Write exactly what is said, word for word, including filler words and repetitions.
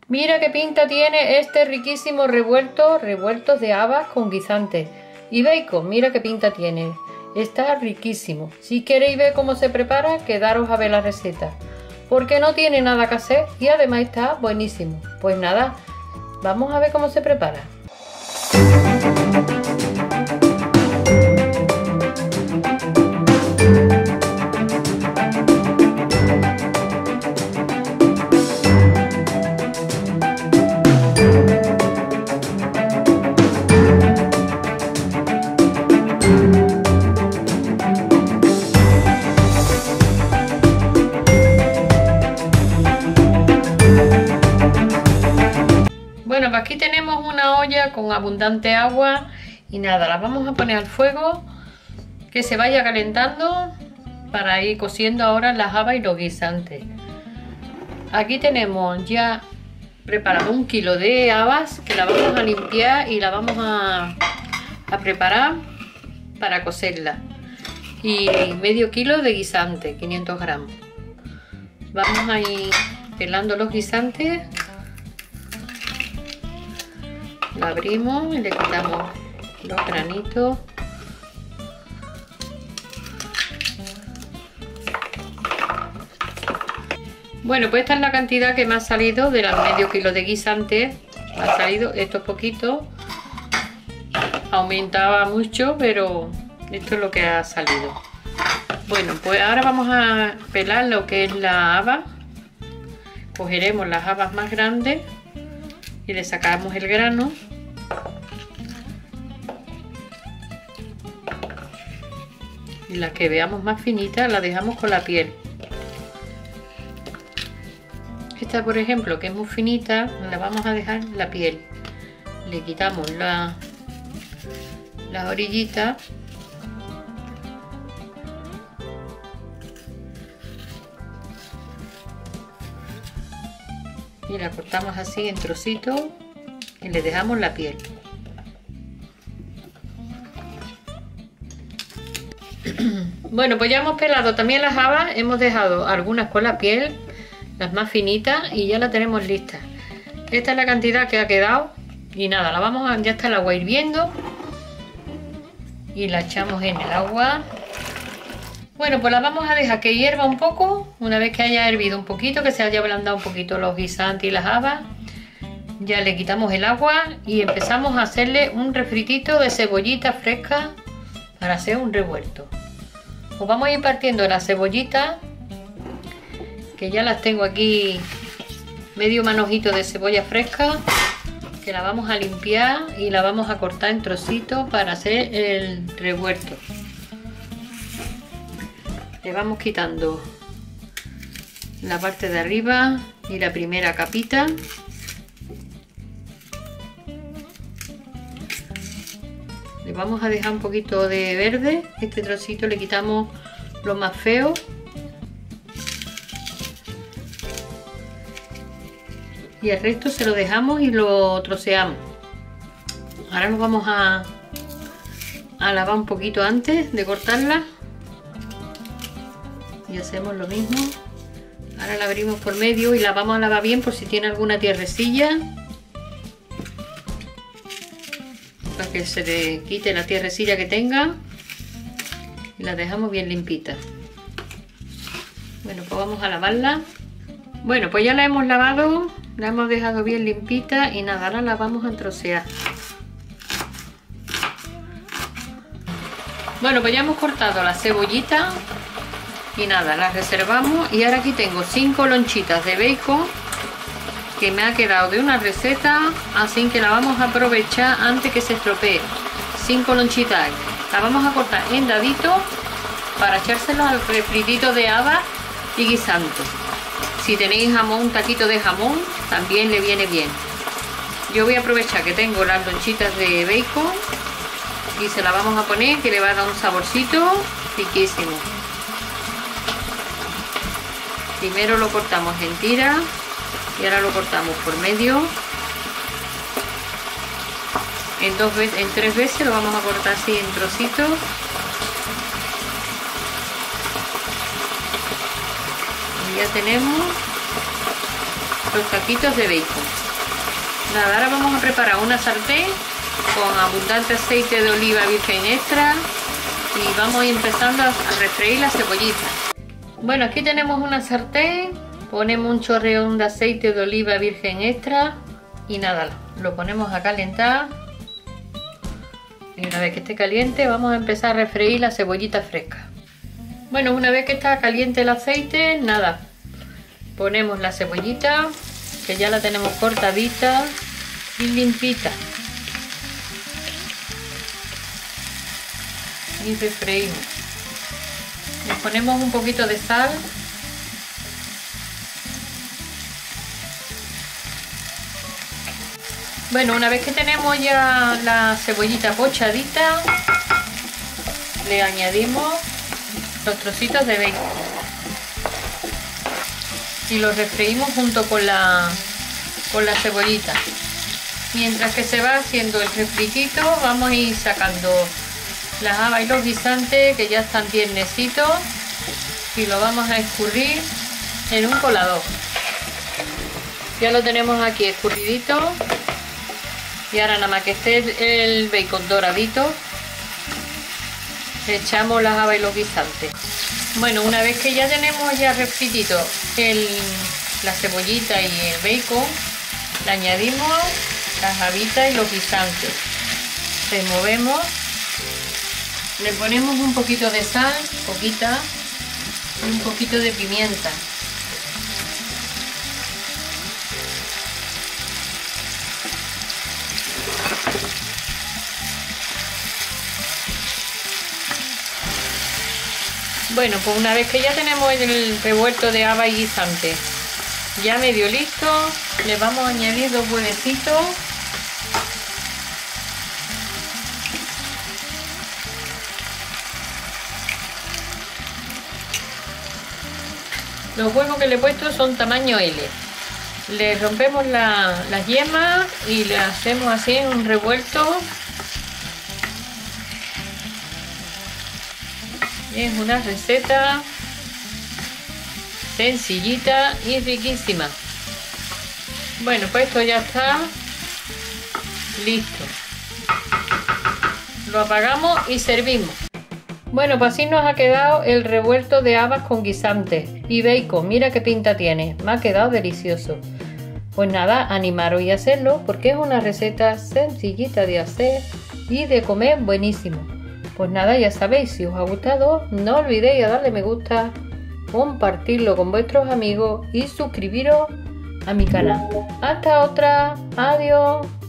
Mira qué pinta tiene este riquísimo revuelto, revueltos de habas con guisante y bacon. Mira qué pinta tiene. Está riquísimo. Si queréis ver cómo se prepara, quedaros a ver la receta, porque no tiene nada que hacer y además está buenísimo. Pues nada, vamos a ver cómo se prepara. Bueno, pues aquí tenemos una olla con abundante agua y nada, la vamos a poner al fuego que se vaya calentando para ir cociendo ahora las habas y los guisantes. Aquí tenemos ya preparado un kilo de habas que la vamos a limpiar y la vamos a, a preparar para cocerla, y medio kilo de guisante, quinientos gramos. Vamos a ir pelando los guisantes. Lo abrimos y le quitamos los granitos. Bueno, pues esta es la cantidad que me ha salido de la medio kilo de guisante. Me ha salido esto poquito. Aumentaba mucho, pero esto es lo que ha salido. Bueno, pues ahora vamos a pelar lo que es la haba. Cogeremos las habas más grandes y le sacamos el grano. Y las que veamos más finitas las dejamos con la piel. Esta, por ejemplo, que es muy finita, la vamos a dejar la piel. Le quitamos la, las orillitas. Y la cortamos así en trocitos y le dejamos la piel. Bueno, pues ya hemos pelado también las habas, hemos dejado algunas con la piel, las más finitas, y ya la tenemos lista. Esta es la cantidad que ha quedado y nada, la vamos a, ya está el agua hirviendo y la echamos en el agua. Bueno, pues la vamos a dejar que hierva un poco. Una vez que haya hervido un poquito, que se haya ablandado un poquito los guisantes y las habas, ya le quitamos el agua y empezamos a hacerle un refritito de cebollita fresca para hacer un revuelto. Pues vamos a ir partiendo las cebollitas, que ya las tengo aquí, medio manojito de cebolla fresca, que la vamos a limpiar y la vamos a cortar en trocitos para hacer el revuelto. Le vamos quitando la parte de arriba y la primera capita. Le vamos a dejar un poquito de verde. Este trocito le quitamos lo más feo. Y el resto se lo dejamos y lo troceamos. Ahora nos vamos a, a lavar un poquito antes de cortarla. Y hacemos lo mismo. Ahora la abrimos por medio y la vamos a lavar bien por si tiene alguna tierrecilla, para que se le quite la tierrecilla que tenga, y la dejamos bien limpita. Bueno, pues vamos a lavarla. Bueno, pues ya la hemos lavado, la hemos dejado bien limpita y nada, ahora la vamos a trocear. Bueno, pues ya hemos cortado la cebollita y nada, la reservamos. Y ahora aquí tengo cinco lonchitas de bacon que me ha quedado de una receta, así que la vamos a aprovechar antes que se estropee. Cinco lonchitas, la vamos a cortar en daditos para echárselo al refritito de habas y guisantes. Si tenéis jamón, un taquito de jamón, también le viene bien. Yo voy a aprovechar que tengo las lonchitas de bacon y se la vamos a poner, que le va a dar un saborcito riquísimo. Primero lo cortamos en tiras y ahora lo cortamos por medio. En, dos veces, en tres veces lo vamos a cortar así en trocitos. Y ya tenemos los taquitos de bacon. Nada, ahora vamos a preparar una sartén con abundante aceite de oliva virgen extra y vamos a ir empezando a refreír la cebollita. Bueno, aquí tenemos una sartén, ponemos un chorreón de aceite de oliva virgen extra y nada, lo ponemos a calentar. Y una vez que esté caliente vamos a empezar a refreír la cebollita fresca. Bueno, una vez que está caliente el aceite, nada, ponemos la cebollita, que ya la tenemos cortadita y limpita. Y refreímos. Le ponemos un poquito de sal. Bueno, una vez que tenemos ya la cebollita pochadita, le añadimos los trocitos de bacon y los refreímos junto con la con la cebollita. Mientras que se va haciendo el refritito, vamos a ir sacando las habas y los guisantes que ya están tiernecitos y lo vamos a escurrir en un colador. Ya lo tenemos aquí escurridito y ahora nada más que esté el bacon doradito, echamos las habas y los guisantes. Bueno, una vez que ya tenemos ya refritito el, la cebollita y el bacon, le añadimos las habitas y los guisantes, removemos, le ponemos un poquito de sal, poquita, y un poquito de pimienta. Bueno, pues una vez que ya tenemos el revuelto de habas y guisante ya medio listo, le vamos a añadir dos huevecitos. Los huevos que le he puesto son tamaño L. Le rompemos la, las yemas y le hacemos así un revuelto. Es una receta sencillita y riquísima. Bueno, pues esto ya está listo. Lo apagamos y servimos. Bueno, pues así nos ha quedado el revuelto de habas con guisantes y bacon. Mira qué pinta tiene, me ha quedado delicioso. Pues nada, animaros y hacerlo porque es una receta sencillita de hacer y de comer buenísimo. Pues nada, ya sabéis, si os ha gustado, no olvidéis darle me gusta, compartirlo con vuestros amigos y suscribiros a mi canal. Hasta otra, adiós.